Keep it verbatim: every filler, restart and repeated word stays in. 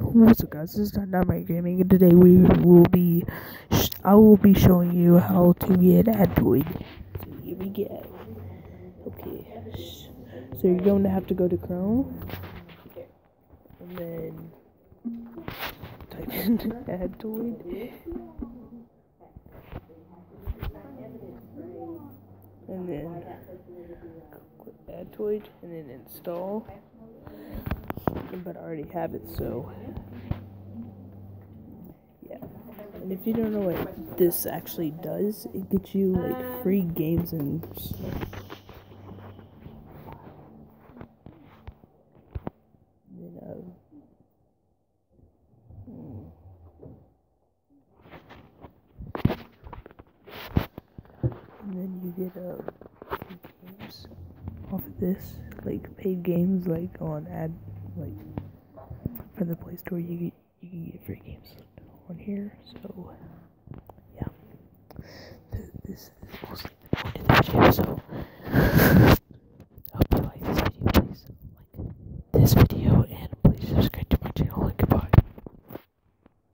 What's up, guys? This is Dynamite Gaming, and today we will be, I will be showing you how to get aptoide. So here we go. Okay, so you're going to have to go to Chrome, and then type in aptoide, and then click aptoide, and then install. But I already have it, so yeah. And if you don't know what this actually does, it gets you like free games and you know. And then you get uh, free games off of this, like paid games, like on ad. Like from the Play Store, you get, you can get free games on here. So yeah, this is mostly the point of the video. So I hope you like this video. Please like this video.